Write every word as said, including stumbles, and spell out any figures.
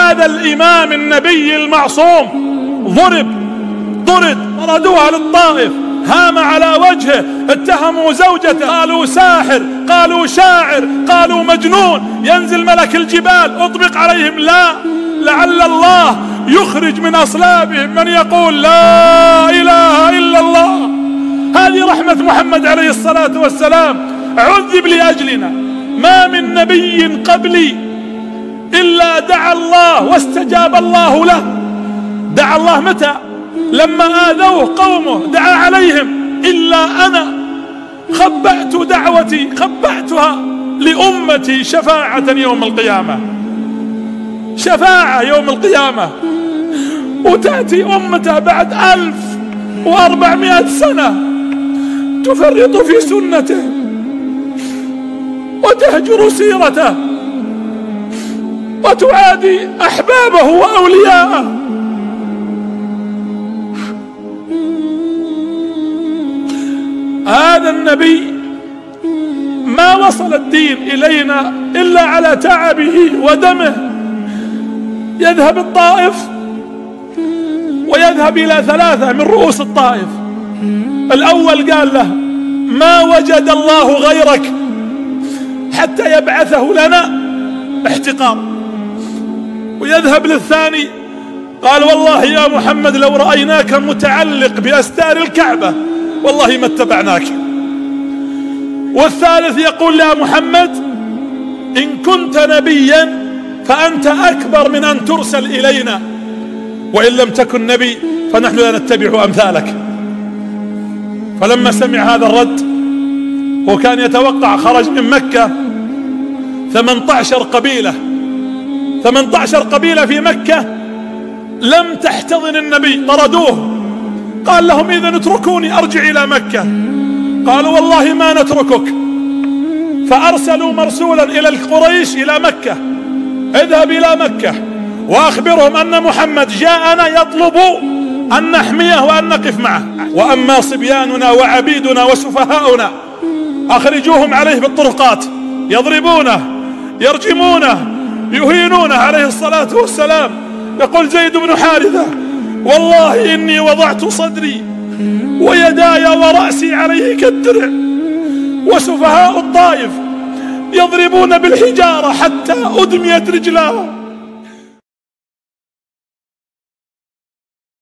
هذا الإمام النبي المعصوم ضرب ضرب ردوها للطائف، هام على وجهه، اتهموا زوجته، قالوا ساحر، قالوا شاعر، قالوا مجنون، ينزل ملك الجبال اطبق عليهم. لا، لعل الله يخرج من أصلابهم من يقول لا إله إلا الله. هذه رحمة محمد عليه الصلاة والسلام، عذب لأجلنا. ما من نبي قبلي إلا دعا الله واستجاب الله له. دعا الله متى؟ لما آذوه قومه دعا عليهم. إلا أنا خبأت دعوتي، خبأتها لأمتي شفاعة يوم القيامة، شفاعة يوم القيامة. وتأتي أمته بعد ألف وأربعمائة سنة تفرط في سنته وتهجر سيرته وتعادي أحبابه وأولياءه. هذا النبي ما وصل الدين إلينا إلا على تعبه ودمه. يذهب الطائف ويذهب إلى ثلاثة من رؤوس الطائف. الأول قال له ما وجد الله غيرك حتى يبعثه لنا احتقار. ويذهب للثاني قال والله يا محمد لو رأيناك متعلق بأستار الكعبة والله ما اتبعناك. والثالث يقول يا محمد إن كنت نبيا فأنت أكبر من أن ترسل إلينا، وإن لم تكن نبي فنحن لا نتبع أمثالك. فلما سمع هذا الرد وكان يتوقع، خرج من مكة ثمانية عشر قبيلة، ثمانية عشر قبيلة في مكة لم تحتضن النبي، طردوه. قال لهم إذن اتركوني أرجع إلى مكة. قالوا والله ما نتركك. فأرسلوا مرسولا إلى القريش إلى مكة، اذهب إلى مكة وأخبرهم أن محمد جاءنا يطلب أن نحميه وأن نقف معه، وأما صبياننا وعبيدنا وسفهاؤنا أخرجوهم عليه بالطرقات، يضربونه يرجمونه يهينونه عليه الصلاة والسلام. يقول زيد بن حارثة والله إني وضعت صدري ويداي ورأسي عليه كالدرع، وسفهاء الطائف يضربون بالحجارة حتى أدميت رجلاه.